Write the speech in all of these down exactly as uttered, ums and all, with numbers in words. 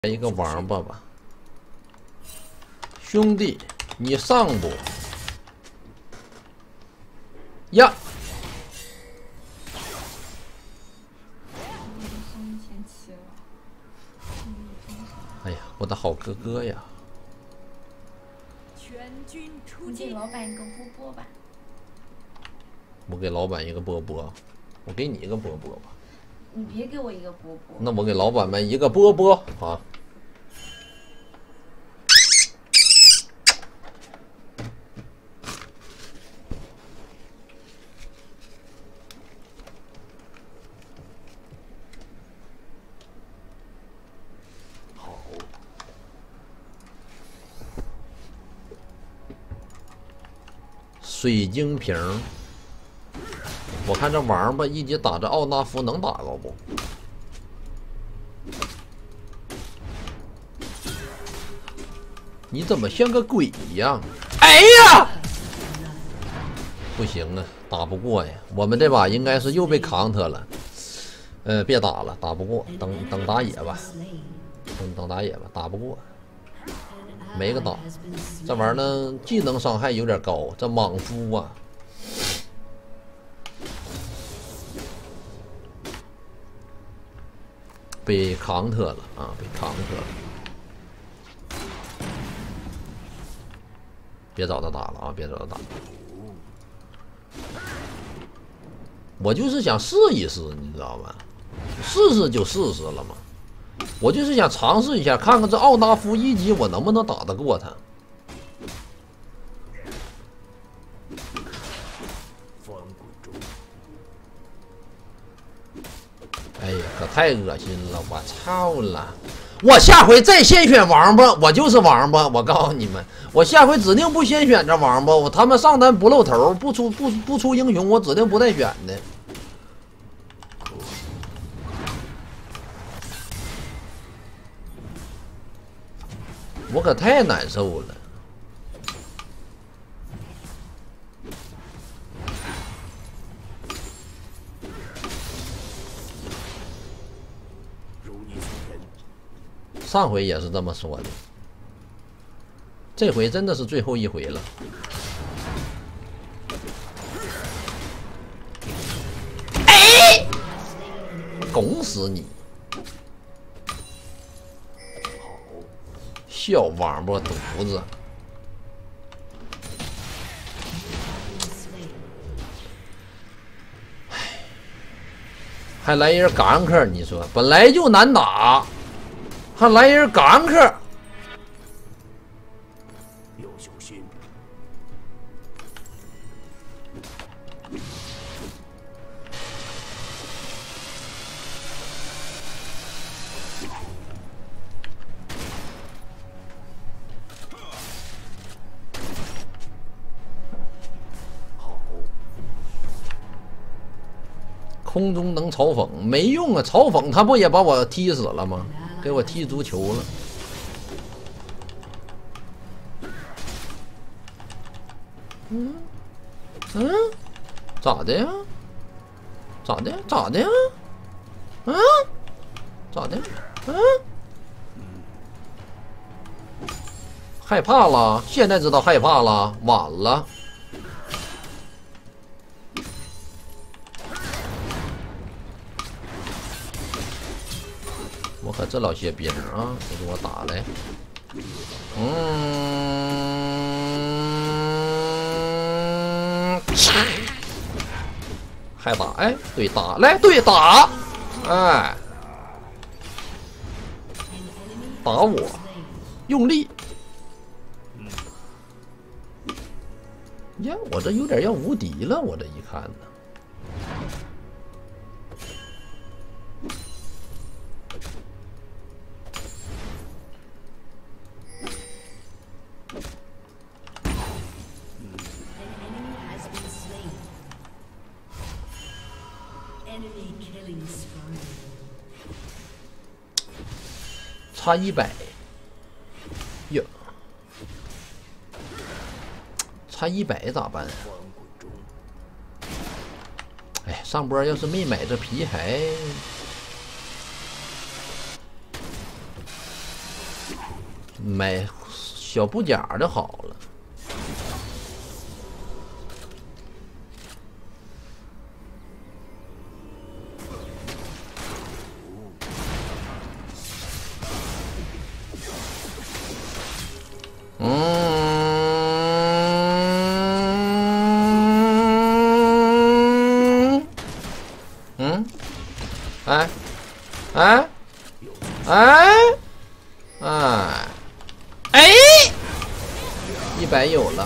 一个王八吧，兄弟，你上不？呀！哎呀，我的好哥哥呀！ 全军出你给击！ 老板一个波波吧。 我给老板一个波波，我给你一个波波吧。 你别给我一个波波。 那我给老板们一个波波啊！好，水晶瓶。我看这王八一级打这奥纳夫能打着不？你怎么像个鬼一样？哎呀！不行啊，打不过呀。我们这把应该是又被扛特了。呃，别打了，打不过，等等打野吧，等等打野吧，打不过，没个打。这玩意儿呢，技能伤害有点高，这莽夫啊。被扛特了啊！被扛特了，别找他打了啊！别找他打了，我就是想试一试，你知道吧？试试就试试了嘛。我就是想尝试一下，看看这奥纳夫一级我能不能打得过他。哎呀，可太恶心了！我操了！我下回再先选王八，我就是王八。我告诉你们，我下回指定不先选这王八。我他妈上单不露头，不出不不出英雄，我指定不带选的。我可太难受了。上回也是这么说的，这回真的是最后一回了。哎，拱死你！小王八犊子！还来人gank，你说本来就难打。还来人gank， 要小心！好， 空中能嘲讽没用啊！嘲讽他不也把我踢死了吗？给我踢足球了。嗯嗯，咋的呀？咋的？咋的呀？啊？咋的？嗯、啊？害怕了？现在知道害怕了？晚了。我可这老些兵啊！你给我打来，嗯，还打？哎，对打来，对打，哎，打我，用力。呀，我这有点要无敌了，我这一看呢。差一百，哟，差一百咋办？哎，上波要是没买这皮还买小布甲就好了。嗯嗯，哎哎哎哎哎，一百有了。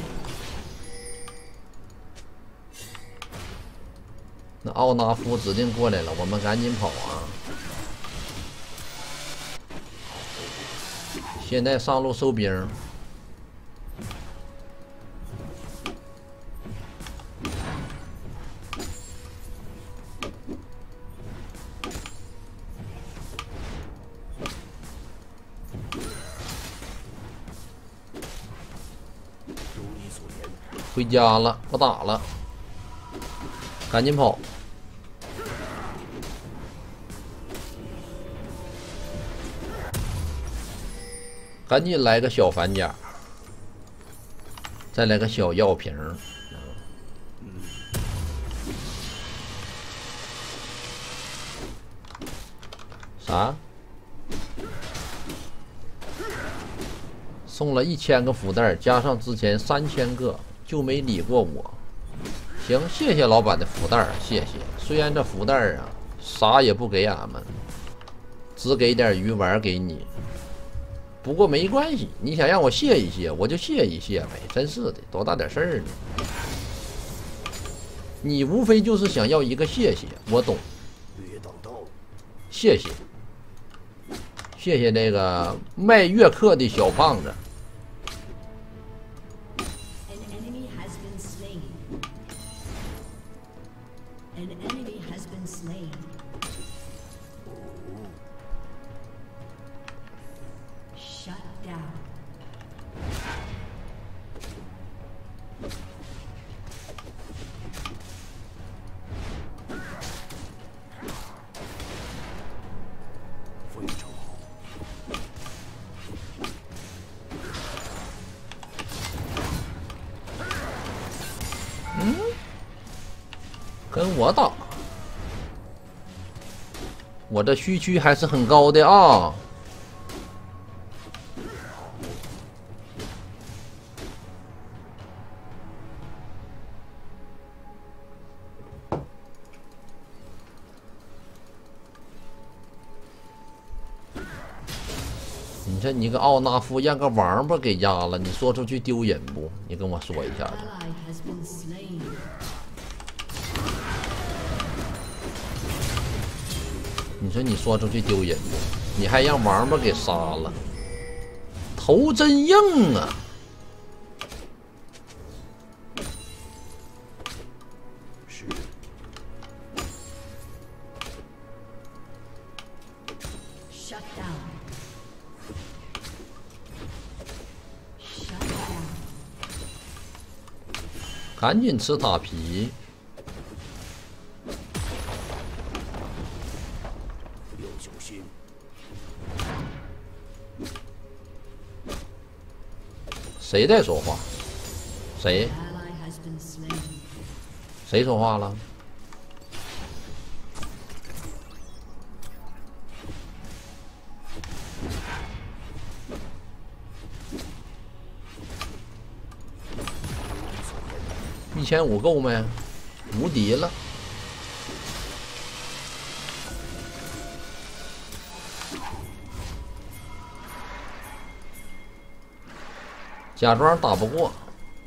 那奥纳夫指定过来了，我们赶紧跑啊！现在上路收兵。回家了，不打了，赶紧跑！赶紧来个小反甲，再来个小药瓶。啥？送了一千个福袋，加上之前三千个。就没理过我，行，谢谢老板的福袋，谢谢。虽然这福袋啊，啥也不给俺们，只给点鱼丸给你。不过没关系，你想让我谢一谢，我就谢一谢呗。真是的，多大点事儿呢？你无非就是想要一个谢谢，我懂。谢谢，谢谢那个卖月客的小胖子。嗯，跟我打，我这虚区还是很高的啊。你说你个奥纳夫让个王八给压了，你说出去丢人不？你跟我说一下子。你说你说出去丢人不？你还让王八给杀了，头真硬啊！是。Shut down. Shut down. 赶紧吃塔皮。谁在说话？谁？谁说话了？一千五够没？无敌了！假装打不过，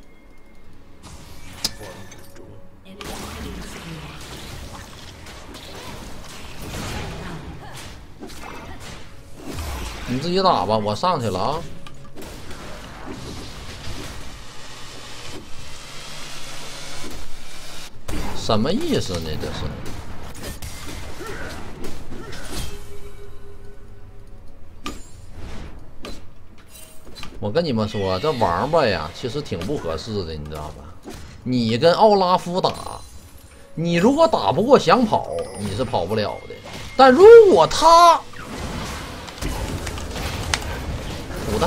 你自己打吧，我上去了啊！什么意思呢？这是？我跟你们说，这王八呀，其实挺不合适的，你知道吧？你跟奥拉夫打，你如果打不过想跑，你是跑不了的。但如果他补的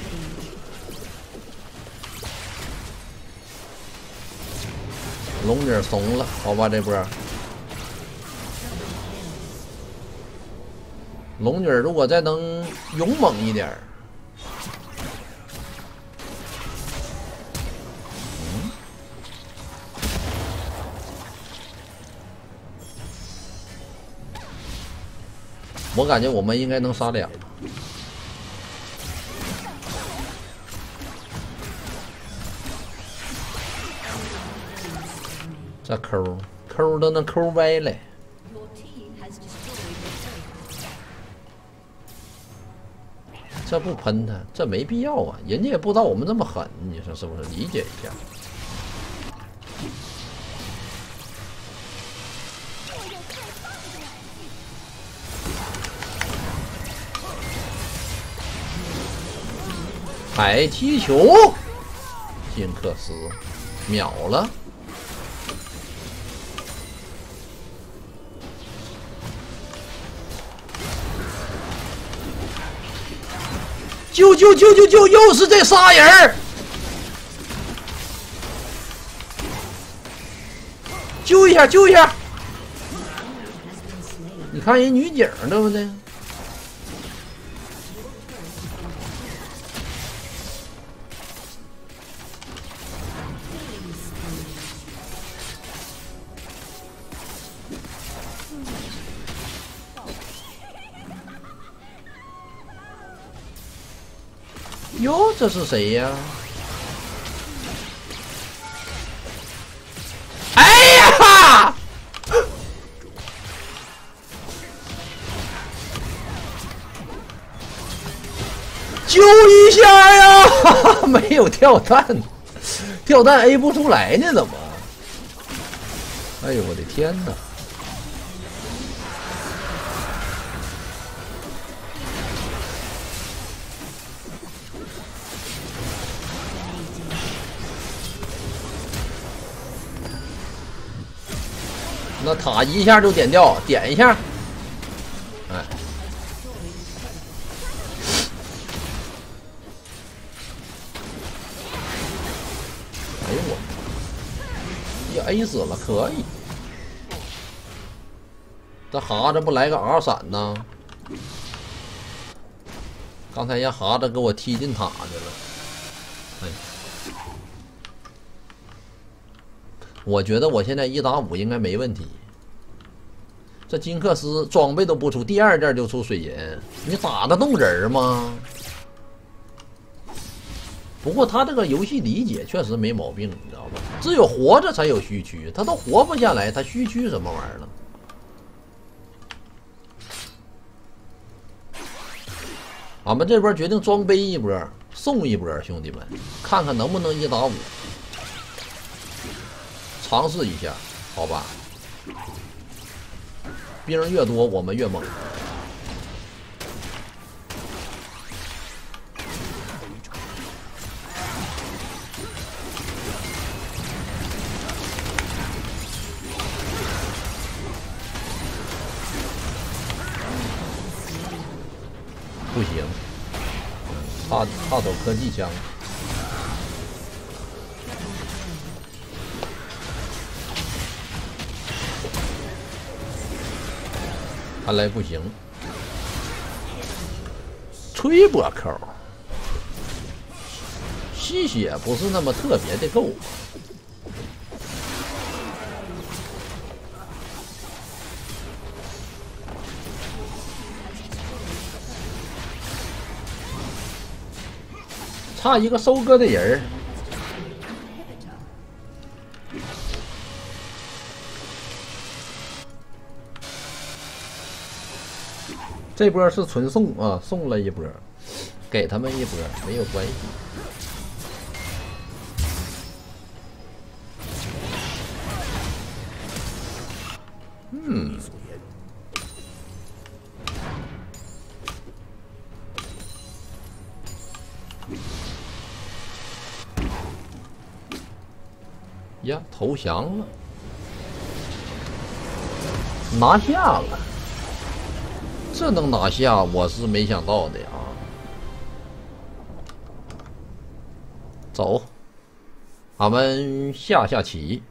龙女怂了，好吧，这波。龙女如果再能勇猛一点。 我感觉我们应该能杀俩。这抠抠都能抠歪了。这不喷他，这没必要啊！人家也不知道我们这么狠，你说是不是？理解一下。 海踢球，金克斯秒了，救救救救救！又是这仨人儿，救一下救一下！你看人女警对不对？ 哟，这是谁呀？哎呀！救一下呀！没有跳弹，跳弹 A 不出来呢，怎么？哎呦，我的天哪！ 那塔一下就点掉，点一下，哎，哎呦我，也 A 死了，可以。这哈子不来个 R 闪呢？刚才让哈子给我踢进塔去了，哎。 我觉得我现在一打五应该没问题。这金克斯装备都不出，第二件就出水银，你打得动人吗？不过他这个游戏理解确实没毛病，你知道吧？只有活着才有虚区，他都活不下来，他虚区什么玩意儿了？俺们这边决定装备一波，送一波，兄弟们，看看能不能一打五。 尝试一下，好吧。兵越多，我们越猛。不行，差差走科技枪。 看来不行，吹波扣，吸血不是那么特别的够。差一个收割的人儿。 这波是纯送啊，送了一波，给他们一波没有关系。嗯，呀，投降了，拿下了。 这能拿下，我是没想到的啊！走，俺们下下棋。